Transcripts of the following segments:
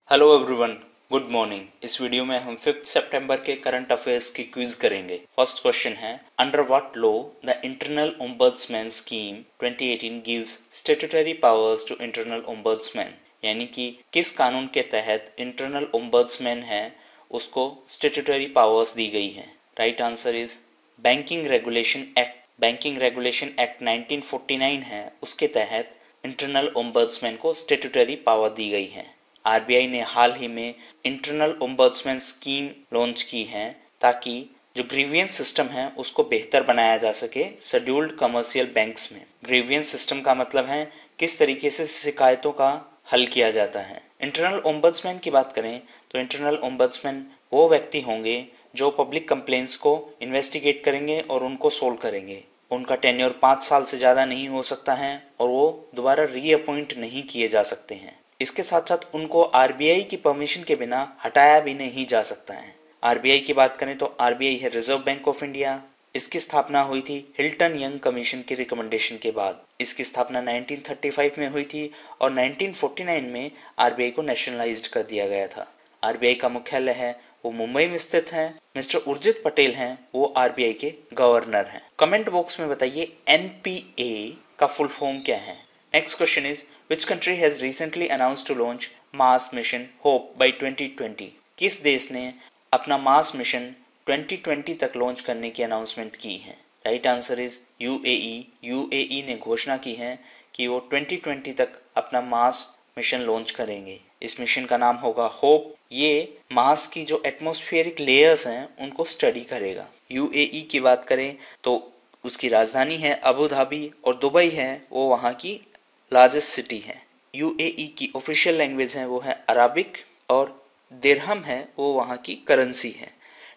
Hello everyone, good morning. इस video में हम 5 सितंबर के करंट अफेयर्स की क्विज करेंगे। फर्स्ट क्वेश्चन है, under what law the internal ombudsman scheme 2018 gives statutory powers to internal ombudsman, यानी कि किस कानून के तहत इंटरनल ओम्बड्समैन है उसको स्टैट्यूटरी पावर्स दी गई है। Right answer is banking regulation act. Banking regulation act 1949 है, उसके तहत इंटरनल ओम्बड्समैन को स्टैट्यूटरी पावर दी गई है। आरबीआई ने हाल ही में इंटरनल ओम्बड्समैन स्कीम लॉन्च की है ताकि जो ग्रीवियंस सिस्टम है उसको बेहतर बनाया जा सके शेड्यूल्ड कमर्शियल बैंक्स में। ग्रीवियंस सिस्टम का मतलब है किस तरीके से शिकायतों का हल किया जाता है। इंटरनल ओम्बड्समैन की बात करें तो इंटरनल ओम्बड्समैन वो व्यक्ति होंगे जो पब्लिक कंप्लेंट्स को इन्वेस्टिगेट करेंगे और उनको सोल्व करेंगे। उनका टेन्योर 5 साल से ज़्यादा नहीं हो सकता है और वो दोबारा रीअपॉइंट नहीं किए जा सकते हैं। इसके साथ साथ उनको आरबीआई की परमिशन के बिना हटाया भी नहीं जा सकता है। आरबीआई की बात करें तो आरबीआई है रिजर्व बैंक ऑफ इंडिया। इसकी स्थापना हुई थी हिल्टन यंग कमीशन की रिकमेंडेशन के बाद। इसकी स्थापना 1935 में हुई थी और 1949 में आरबीआई को नेशनलाइज्ड कर दिया गया था। आरबीआई का मुख्यालय है वो मुंबई में स्थित है। मिस्टर उर्जित पटेल हैं, वो आरबीआई के गवर्नर हैं। कमेंट बॉक्स में बताइए एनपीए का फुल फॉर्म क्या है। Next question is, which country has recently announced to launch Mars mission Hope by 2020? किस देश ने अपना मार्स मिशन 2020 तक लॉन्च करने की अनाउंसमेंट की है। Right answer is UAE. UAE ने घोषणा की है कि वो 2020 तक अपना मार्स मिशन लॉन्च करेंगे। इस मिशन का नाम होगा होप। ये मार्स की जो एटमॉस्फेरिक लेयर्स हैं उनको स्टडी करेगा। यूएई की बात करें तो उसकी राजधानी है अबू धाबी और दुबई है वो वहाँ की लार्जेस्ट सिटी है। यूएई की ऑफिशियल लैंग्वेज है वो है अरबिक और दिरहम है वो वहाँ की करेंसी है।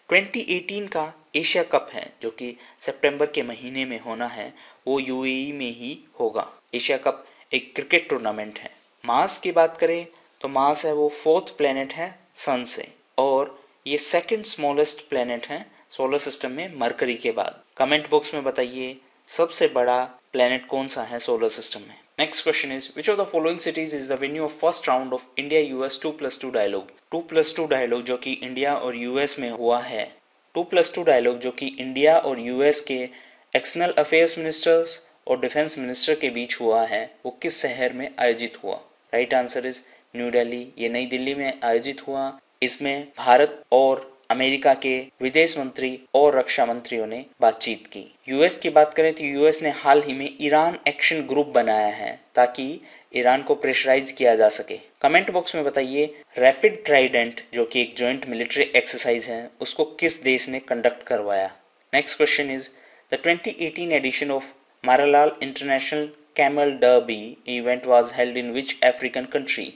2018 का एशिया कप है जो कि सितंबर के महीने में होना है, वो यूएई में ही होगा। एशिया कप एक क्रिकेट टूर्नामेंट है। मार्स की बात करें तो मार्स है वो 4th प्लेनेट है सन से और ये 2nd स्मॉलेस्ट प्लेनेट है सोलर सिस्टम में मरकरी के बाद। कमेंट बॉक्स में बताइए सबसे बड़ा प्लेनेट कौन सा है सोलर सिस्टम में। Next question is, which of the following cities is the venue of first round of India US 2+2 dialogue. 2+2 dialogue जो कि इंडिया और यूएस में हुआ है। 2+2 डायलॉग जो कि इंडिया और यूएस के एक्सटर्नल अफेयर्स मिनिस्टर्स और डिफेंस मिनिस्टर के बीच हुआ है, वो किस शहर में आयोजित हुआ। Right answer is New Delhi. ये नई दिल्ली में आयोजित हुआ। इसमें भारत और अमेरिका के विदेश मंत्री और रक्षा मंत्रियों ने बातचीत की। यूएस की बात करें तो यूएस ने हाल ही में ईरान एक्शन ग्रुप बनाया है ताकि ईरान को प्रेशराइज किया जा सके। कमेंट बॉक्स में बताइए रैपिड ट्राइडेंट जो कि एक जॉइंट मिलिट्री एक्सरसाइज है उसको किस देश ने कंडक्ट करवाया। Next question is, the 2018 edition of Maralal international camel derby event was held in which African country.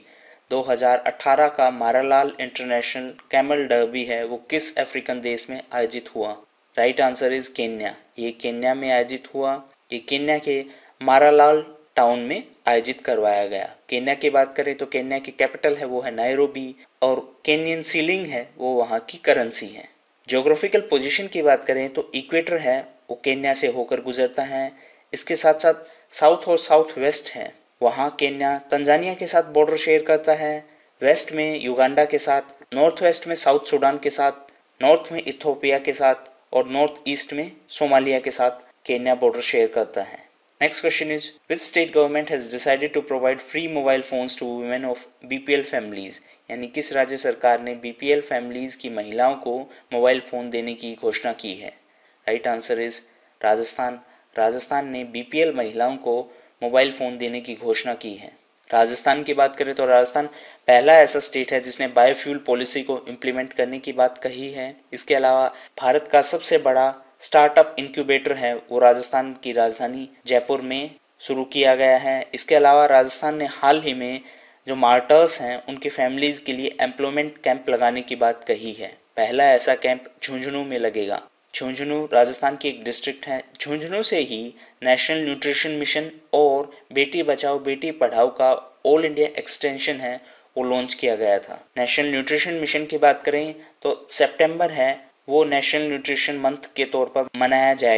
2018 का मारालाल इंटरनेशनल कैमल डर्बी है वो किस अफ्रीकन देश में आयोजित हुआ। Right answer is Kenya. ये केन्या में आयोजित हुआ। ये केन्या के मारालाल टाउन में आयोजित करवाया गया। केन्या की बात करें तो केन्या की कैपिटल है वो है नायरोबी और केन्यन सीलिंग है वो वहाँ की करेंसी है। ज्योग्राफिकल पोजीशन की बात करें तो इक्वेटर है वो केन्या से होकर गुजरता है। इसके साथ साथ साउथ और साउथ वेस्ट है, वहाँ केन्या तंजानिया के साथ बॉर्डर शेयर करता है। वेस्ट में युगांडा के साथ, नॉर्थ वेस्ट में साउथ सूडान के साथ, नॉर्थ में इथोपिया के साथ और नॉर्थ ईस्ट में सोमालिया के साथ केन्या बॉर्डर शेयर करता है। Next question is, which state government has decided to provide free mobile phones to women of BPL families. यानी किस राज्य सरकार ने बीपीएल फैमिलीज की महिलाओं को मोबाइल फोन देने की घोषणा की है। Right answer is Rajasthan. Rajasthan ने बीपीएल महिलाओं को मोबाइल फ़ोन देने की घोषणा की है। राजस्थान की बात करें तो राजस्थान पहला ऐसा स्टेट है जिसने बायोफ्यूल पॉलिसी को इम्प्लीमेंट करने की बात कही है। इसके अलावा भारत का सबसे बड़ा स्टार्टअप इंक्यूबेटर है वो राजस्थान की राजधानी जयपुर में शुरू किया गया है। इसके अलावा राजस्थान ने हाल ही में जो मार्टर्स हैं उनकी फैमिलीज़ के लिए एम्प्लॉयमेंट कैंप लगाने की बात कही है। पहला ऐसा कैंप झुंझुनू में लगेगा। झुंझुनू राजस्थान की एक डिस्ट्रिक्ट है। झुंझुनू से ही नेशनल न्यूट्रिशन मिशन और बेटी बचाओ बेटी पढ़ाओ का ऑल इंडिया एक्सटेंशन है वो लॉन्च किया गया था। नेशनल न्यूट्रिशन मिशन की बात करें तो सितंबर है वो नेशनल न्यूट्रिशन मंथ के तौर पर मनाया जाएगा।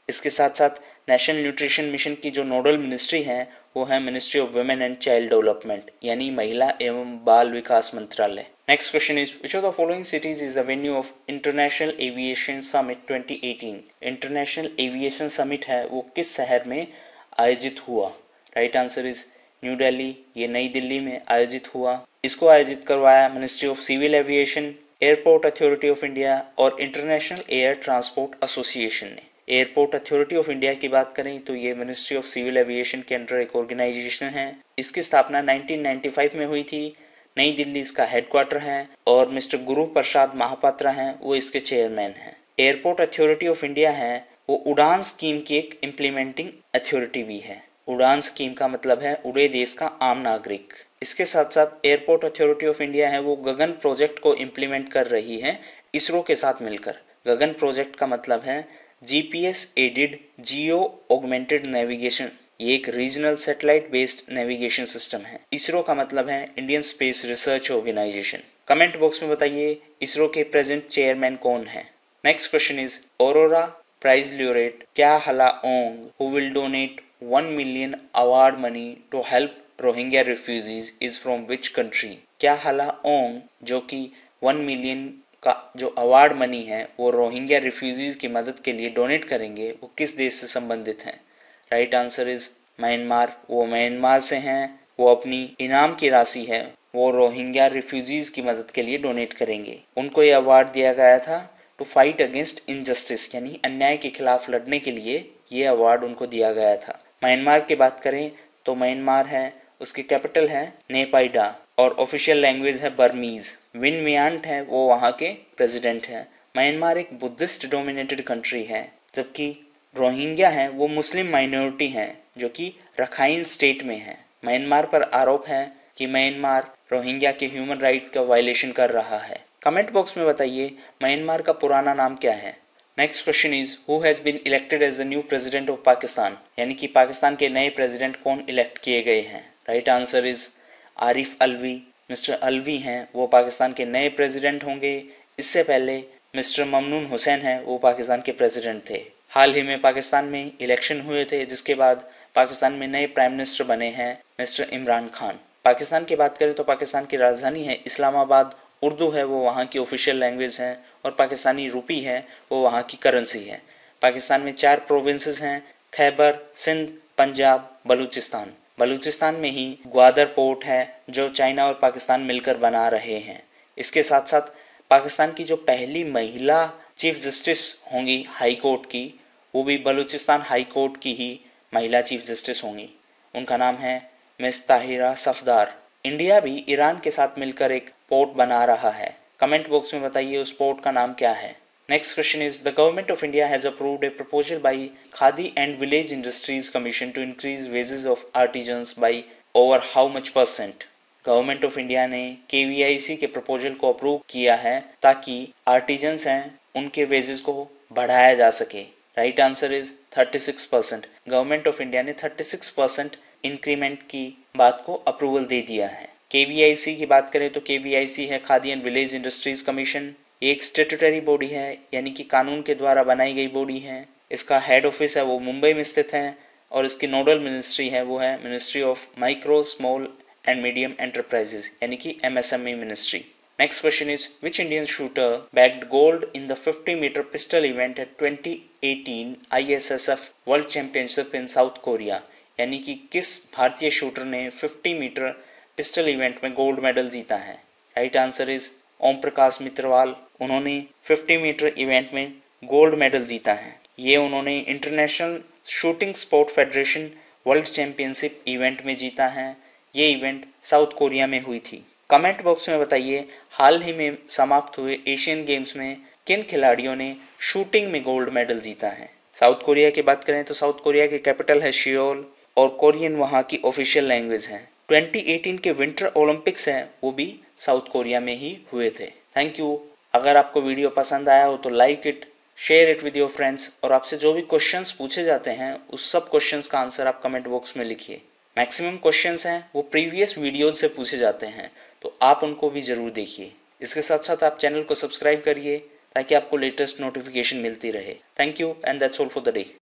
इसके साथ साथ नेशनल न्यूट्रिशन मिशन की जो नोडल मिनिस्ट्री है वो है ministry of women and child development यानी महिला एवं बाल विकास मंत्रालय। Next question is which of the following cities is the venue of international aviation summit 2018। International aviation summit है वो किस शहर में आयोजित हुआ? Right answer is New Delhi. ये नई दिल्ली में आयोजित हुआ। इसको आयोजित करवाया ministry of civil aviation, airport authority of India और इंटरनेशनल एयर ट्रांसपोर्ट एसोसिएशन ने। एयरपोर्ट अथॉरिटी ऑफ इंडिया की बात करें तो ये मिनिस्ट्री ऑफ सिविल एविएशन के अंडर एक ऑर्गेनाइजेशन है। इसकी स्थापना 1995 में हुई थी। नई दिल्ली इसका हेडक्वार्टर है और मिस्टर गुरु प्रसाद महापात्र हैं वो इसके चेयरमैन हैं। एयरपोर्ट अथॉरिटी ऑफ इंडिया है वो उड़ान स्कीम की एक इम्प्लीमेंटिंग अथॉरिटी भी है। उड़ान स्कीम का मतलब है उड़े देश का आम नागरिक। इसके साथ साथ एयरपोर्ट अथॉरिटी ऑफ इंडिया है वो गगन प्रोजेक्ट को इम्प्लीमेंट कर रही है इसरो के साथ मिलकर। गगन प्रोजेक्ट का मतलब है GPS aided geo augmented navigation. ये एक regional satellite based navigation system है। इसरो का मतलब है Indian space research organisation. Comment box में बताइए इसरो के प्रेजेंट चेयरमैन कौन है। Next question is Aurora prize laureate Kyaw Hla Aung who will donate 1 million award money to help Rohingya refugees is from which country? Kyaw Hla ओंग जो कि 1 million का जो award money है वो Rohingya refugees की मदद के लिए डोनेट करेंगे वो किस देश से संबंधित हैं? Right answer is Myanmar. वो म्यांमार से हैं। वो अपनी इनाम की राशि है वो रोहिंग्या रिफ्यूजीज की मदद के लिए डोनेट करेंगे। उनको ये अवार्ड दिया गया था टू फाइट अगेंस्ट इनजस्टिस यानी अन्याय के खिलाफ लड़ने के लिए ये अवार्ड उनको दिया गया था। म्यांमार की बात करें तो म्यांमार है उसकी कैपिटल है नेपाइडा और ऑफिशियल लैंग्वेज है बर्मीज। विन मियांट है वो वहाँ के प्रेसिडेंट हैं। म्यांमार एक बुद्धिस्ट डोमिनेटेड कंट्री है जबकि रोहिंग्या है वो मुस्लिम माइनॉरिटी हैं जो कि रखाइन स्टेट में है। म्यांमार पर आरोप है कि म्यांमार रोहिंग्या के ह्यूमन राइट का वायलेशन कर रहा है। कमेंट बॉक्स में बताइए म्यांमार का पुराना नाम क्या है। Next question is who has been elected as the new president of Pakistan यानी कि पाकिस्तान के नए प्रेसिडेंट कौन इलेक्ट किए गए हैं? Right answer is Arif Alvi. Mister Alvi हैं वो पाकिस्तान के नए प्रेसिडेंट होंगे। इससे पहले मिस्टर ममनून हुसैन हैं वो पाकिस्तान के प्रेसिडेंट थे। हाल ही में पाकिस्तान में इलेक्शन हुए थे जिसके बाद पाकिस्तान में नए प्राइम मिनिस्टर बने हैं मिस्टर इमरान खान। पाकिस्तान की बात करें तो पाकिस्तान की राजधानी है इस्लामाबाद। उर्दू है वो वहाँ की ऑफिशियल लैंग्वेज है और पाकिस्तानी रुपी है वो वहाँ की करेंसी है। पाकिस्तान में 4 प्रोविंसेस हैं खैबर, सिंध, पंजाब, बलूचिस्तान। बलूचिस्तान में ही ग्वादर पोर्ट है जो चाइना और पाकिस्तान मिलकर बना रहे हैं। इसके साथ साथ पाकिस्तान की जो पहली महिला चीफ जस्टिस होंगी हाई कोर्ट की वो भी बलूचिस्तान हाई कोर्ट की ही महिला चीफ जस्टिस होंगी। उनका नाम है मिस ताहिरा सफदार। इंडिया भी ईरान के साथ मिलकर एक पोर्ट बना रहा है। कमेंट बॉक्स में बताइए उस पोर्ट का नाम क्या है। Next question is the government of India has approved a proposal by Khadi and Village Industries Commission to increase wages of artisans by over how much %? Government of India ने KVIC के proposal को approve किया है ताकि artisans हैं उनके wages को बढ़ाया जा सके। Right answer is 36%। Government of India ने 36% इंक्रीमेंट की बात को अप्रूवल दे दिया है। KVIC की बात करें तो KVIC है Khadi and village industries commission. एक स्टेटूटरी बॉडी है यानी कि कानून के द्वारा बनाई गई बॉडी है। इसका हेड ऑफिस है वो मुंबई में स्थित है और इसकी नोडल मिनिस्ट्री है वो है ministry of micro small and medium enterprises यानी कि MSME ministry. Next question is which Indian shooter bagged gold in the 50-meter pistol event at 2018 ISSF world championship in South Korea यानी कि किस भारतीय shooter ने 50-meter पिस्टल इवेंट में gold medal जीता है? Right answer is Om Prakash Mitharwal. उन्होंने 50-meter event में गोल्ड मेडल जीता है। ये उन्होंने international shooting sport federation world championship event में जीता है। ये इवेंट साउथ कोरिया में हुई थी। कमेंट बॉक्स में बताइए हाल ही में समाप्त हुए एशियन गेम्स में किन खिलाड़ियों ने शूटिंग में गोल्ड मेडल जीता है? साउथ कोरिया की बात करें तो साउथ कोरिया की कैपिटल है सियोल और कोरियन वहाँ की ऑफिशियल लैंग्वेज है। 2018 के विंटर ओलंपिक्स हैं वो भी साउथ कोरिया में ही हुए थे। Thank you. अगर आपको वीडियो पसंद आया हो तो like it, share it with your friends और आपसे जो भी क्वेश्चंस पूछे जाते हैं उस सब क्वेश्चंस का आंसर आप कमेंट बॉक्स में लिखिए। मैक्सिमम क्वेश्चंस हैं वो प्रीवियस वीडियोज से पूछे जाते हैं तो आप उनको भी ज़रूर देखिए। इसके साथ साथ आप चैनल को सब्सक्राइब करिए ताकि आपको लेटेस्ट नोटिफिकेशन मिलती रहे। Thank you and that's all for the day.